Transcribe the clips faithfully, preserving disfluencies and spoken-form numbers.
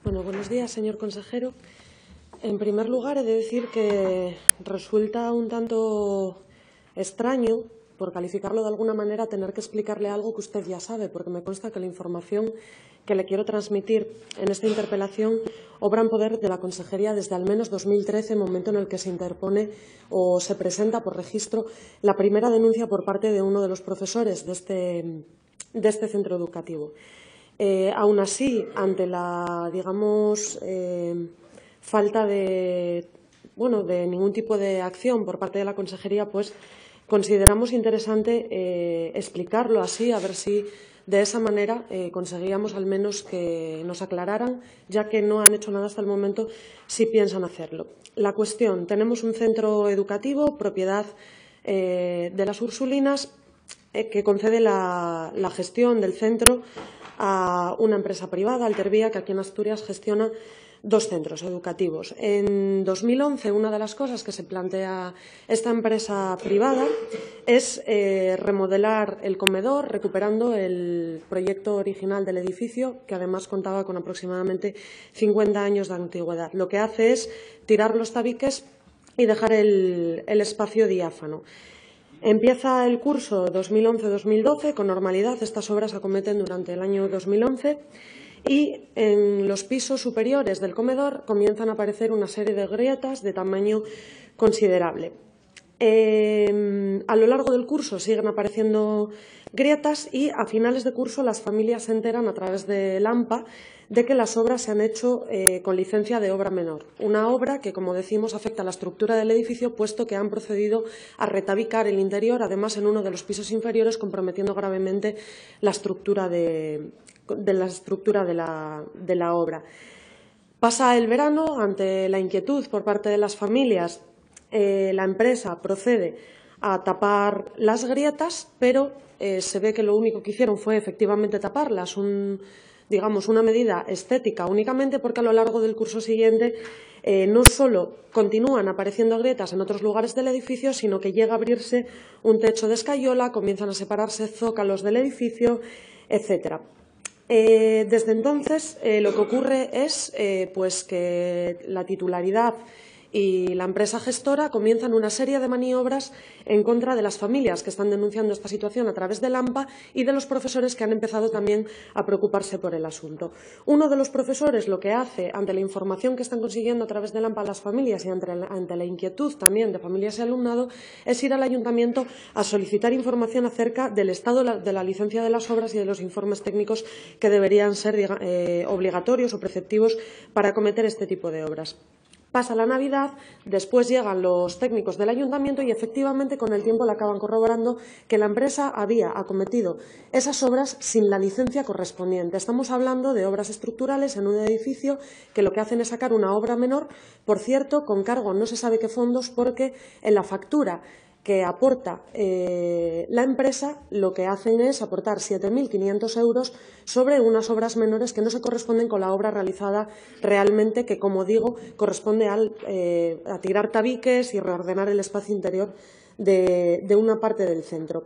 Bueno, buenos días, señor consejero. En primer lugar, he de decir que resulta un tanto extraño, por calificarlo de alguna manera, tener que explicarle algo que usted ya sabe, porque me consta que la información que le quiero transmitir en esta interpelación obra en poder de la Consejería desde al menos dos mil trece, momento en el que se interpone o se presenta por registro la primera denuncia por parte de uno de los profesores de este, de este centro educativo. Eh, aún así, ante la, digamos, eh, falta de, bueno, de ningún tipo de acción por parte de la Consejería, pues consideramos interesante eh, explicarlo así, a ver si de esa manera eh, conseguíamos al menos que nos aclararan, ya que no han hecho nada hasta el momento, si piensan hacerlo. La cuestión, tenemos un centro educativo, propiedad eh, de las Ursulinas, eh, que concede la, la gestión del centro a una empresa privada, Altervía, que aquí en Asturias gestiona dos centros educativos. En dos mil once, una de las cosas que se plantea esta empresa privada es eh, remodelar el comedor, recuperando el proyecto original del edificio, que además contaba con aproximadamente cincuenta años de antigüedad. Lo que hace es tirar los tabiques y dejar el, el espacio diáfano. Empieza el curso dos mil once dos mil doce, con normalidad estas obras se acometen durante el año dos mil once y en los pisos superiores del comedor comienzan a aparecer una serie de grietas de tamaño considerable. Eh, a lo largo del curso siguen apareciendo grietas y a finales de curso las familias se enteran a través de AMPA de que las obras se han hecho eh, con licencia de obra menor. Una obra que, como decimos, afecta a la estructura del edificio, puesto que han procedido a retabicar el interior, además en uno de los pisos inferiores, comprometiendo gravemente la estructura de, de, la, estructura de, la, de la obra. Pasa el verano, ante la inquietud por parte de las familias, eh, la empresa procede a tapar las grietas, pero eh, se ve que lo único que hicieron fue efectivamente taparlas, un digamos, una medida estética únicamente, porque a lo largo del curso siguiente eh, no solo continúan apareciendo grietas en otros lugares del edificio, sino que llega a abrirse un techo de escayola, comienzan a separarse zócalos del edificio, etcétera. Eh, desde entonces, eh, lo que ocurre es eh, pues que la titularidad y la empresa gestora comienzan una serie de maniobras en contra de las familias que están denunciando esta situación a través del AMPA y de los profesores que han empezado también a preocuparse por el asunto. Uno de los profesores lo que hace, ante la información que están consiguiendo a través del AMPA las familias y ante la, ante la inquietud también de familias y alumnado, es ir al ayuntamiento a solicitar información acerca del estado de la licencia de las obras y de los informes técnicos que deberían ser eh, obligatorios o preceptivos para acometer este tipo de obras. Pasa la Navidad, después llegan los técnicos del ayuntamiento y efectivamente con el tiempo le acaban corroborando que la empresa había acometido esas obras sin la licencia correspondiente. Estamos hablando de obras estructurales en un edificio que lo que hacen es sacar una obra menor, por cierto, con cargo no se sabe qué fondos, porque en la factura que aporta eh, la empresa, lo que hacen es aportar siete mil quinientos euros sobre unas obras menores que no se corresponden con la obra realizada realmente, que, como digo, corresponde al, eh, a tirar tabiques y reordenar el espacio interior de, de una parte del centro.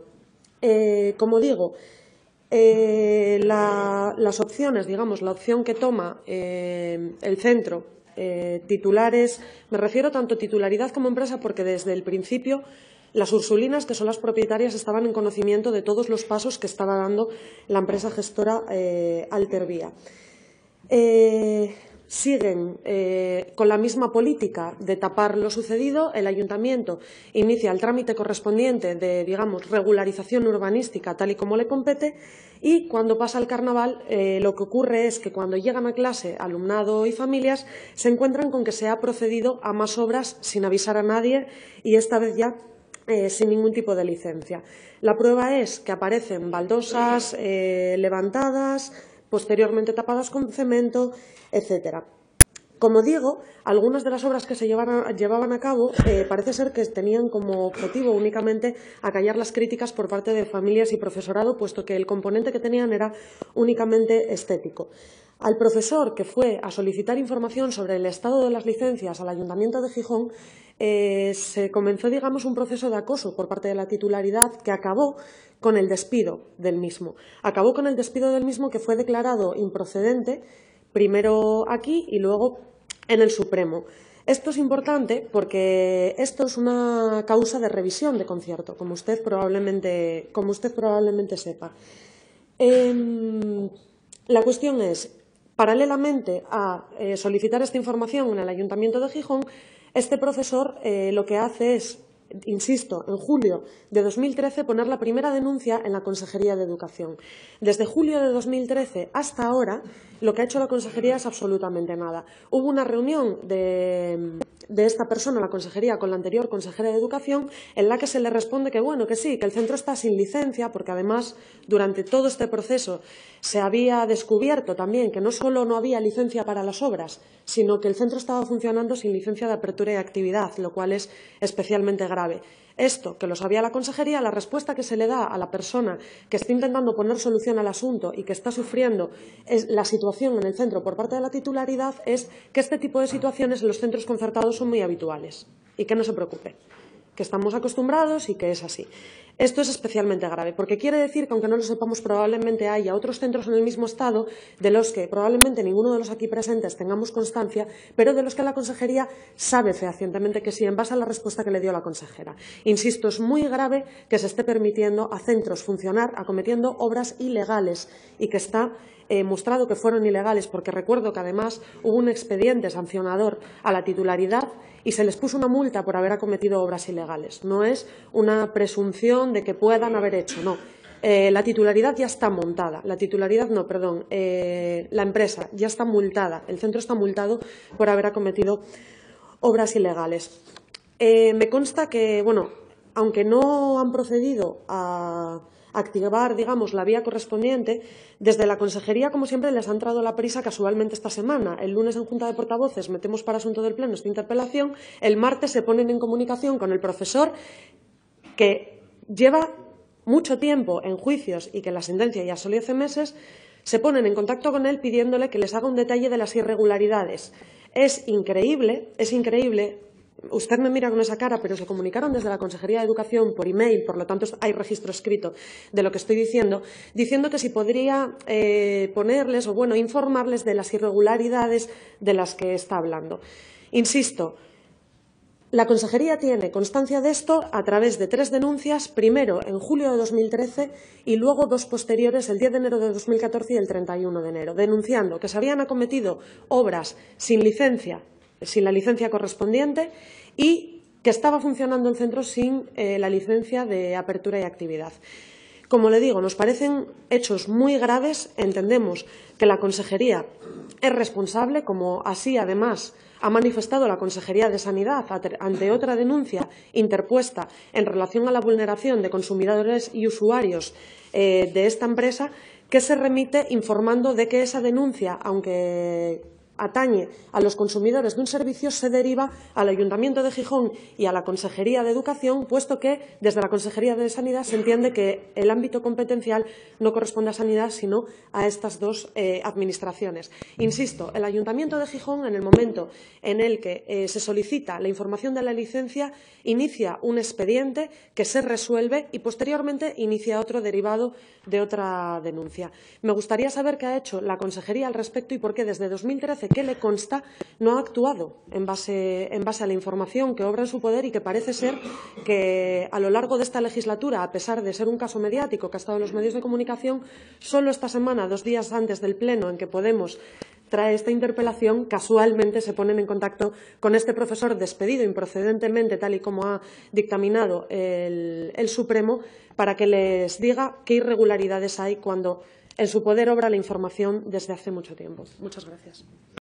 Eh, como digo, eh, la, las opciones, digamos, la opción que toma eh, el centro, eh, titulares, me refiero tanto a titularidad como empresa, porque desde el principio las Ursulinas, que son las propietarias, estaban en conocimiento de todos los pasos que estaba dando la empresa gestora eh, Altervía. Eh, siguen eh, con la misma política de tapar lo sucedido. El ayuntamiento inicia el trámite correspondiente de, digamos, regularización urbanística tal y como le compete, y cuando pasa el carnaval eh, lo que ocurre es que cuando llegan a clase alumnado y familias se encuentran con que se ha procedido a más obras sin avisar a nadie y esta vez ya Eh, sin ningún tipo de licencia. La prueba es que aparecen baldosas eh, levantadas, posteriormente tapadas con cemento, etcétera. Como digo, algunas de las obras que se llevaban a, llevaban a cabo eh, parece ser que tenían como objetivo únicamente acallar las críticas por parte de familias y profesorado, puesto que el componente que tenían era únicamente estético. Al profesor que fue a solicitar información sobre el estado de las licencias al Ayuntamiento de Gijón, eh, se comenzó, digamos, un proceso de acoso por parte de la titularidad que acabó con el despido del mismo. Acabó con el despido del mismo, que fue declarado improcedente primero aquí y luego en el Supremo. Esto es importante porque esto es una causa de revisión de concierto, como usted probablemente, como usted probablemente sepa. Eh, la cuestión es, paralelamente a eh, solicitar esta información en el Ayuntamiento de Gijón, este profesor eh, lo que hace es, insisto, en julio de dos mil trece poner la primera denuncia en la Consejería de Educación. Desde julio de dos mil trece hasta ahora, lo que ha hecho la Consejería es absolutamente nada. Hubo una reunión de, de esta persona, la Consejería, con la anterior consejera de Educación, en la que se le responde que, bueno, que sí, que el centro está sin licencia, porque además, durante todo este proceso, se había descubierto también que no solo no había licencia para las obras, sino que el centro estaba funcionando sin licencia de apertura y actividad, lo cual es especialmente grave. Esto, que lo sabía la Consejería, la respuesta que se le da a la persona que está intentando poner solución al asunto y que está sufriendo es la situación en el centro por parte de la titularidad es que este tipo de situaciones en los centros concertados son muy habituales y que no se preocupe, que estamos acostumbrados y que es así. Esto es especialmente grave, porque quiere decir que, aunque no lo sepamos, probablemente haya otros centros en el mismo estado de los que probablemente ninguno de los aquí presentes tengamos constancia, pero de los que la Consejería sabe fehacientemente que sí, en base a la respuesta que le dio la consejera. Insisto, es muy grave que se esté permitiendo a centros funcionar acometiendo obras ilegales y que está Eh, mostrado que fueron ilegales, porque recuerdo que además hubo un expediente sancionador a la titularidad y se les puso una multa por haber acometido obras ilegales. No es una presunción de que puedan haber hecho, no. Eh, la titularidad ya está montada, la titularidad no, perdón, eh, la empresa ya está multada, el centro está multado por haber acometido obras ilegales. Eh, me consta que, bueno, aunque no han procedido a activar, digamos, la vía correspondiente, desde la Consejería, como siempre, les ha entrado la prisa casualmente esta semana. El lunes en Junta de Portavoces metemos para asunto del Pleno esta interpelación, el martes se ponen en comunicación con el profesor que lleva mucho tiempo en juicios y que la sentencia ya salió hace meses, se ponen en contacto con él pidiéndole que les haga un detalle de las irregularidades. Es increíble, es increíble. Usted me mira con esa cara, pero se comunicaron desde la Consejería de Educación por email, por lo tanto hay registro escrito de lo que estoy diciendo, diciendo que si podría eh, ponerles o bueno informarles de las irregularidades de las que está hablando. Insisto, la Consejería tiene constancia de esto a través de tres denuncias, primero en julio de dos mil trece y luego dos posteriores, el diez de enero de dos mil catorce y el treinta y uno de enero, denunciando que se habían acometido obras sin licencia, sin la licencia correspondiente y que estaba funcionando el centro sin eh, la licencia de apertura y actividad. Como le digo, nos parecen hechos muy graves. Entendemos que la Consejería es responsable, como así además ha manifestado la Consejería de Sanidad ante otra denuncia interpuesta en relación a la vulneración de consumidores y usuarios eh, de esta empresa, que se remite informando de que esa denuncia, aunque atañe a los consumidores de un servicio, se deriva al Ayuntamiento de Gijón y a la Consejería de Educación, puesto que desde la Consejería de Sanidad se entiende que el ámbito competencial no corresponde a Sanidad, sino a estas dos eh, administraciones. Insisto, el Ayuntamiento de Gijón, en el momento en el que eh, se solicita la información de la licencia, inicia un expediente que se resuelve y posteriormente inicia otro derivado de otra denuncia. Me gustaría saber qué ha hecho la Consejería al respecto y por qué desde dos mil trece, que le consta, no ha actuado en base, en base a la información que obra en su poder y que parece ser que a lo largo de esta legislatura, a pesar de ser un caso mediático que ha estado en los medios de comunicación, solo esta semana, dos días antes del Pleno en que Podemos trae esta interpelación, casualmente se ponen en contacto con este profesor despedido improcedentemente, tal y como ha dictaminado el, el Supremo, para que les diga qué irregularidades hay cuando en su poder obra la información desde hace mucho tiempo. Muchas gracias.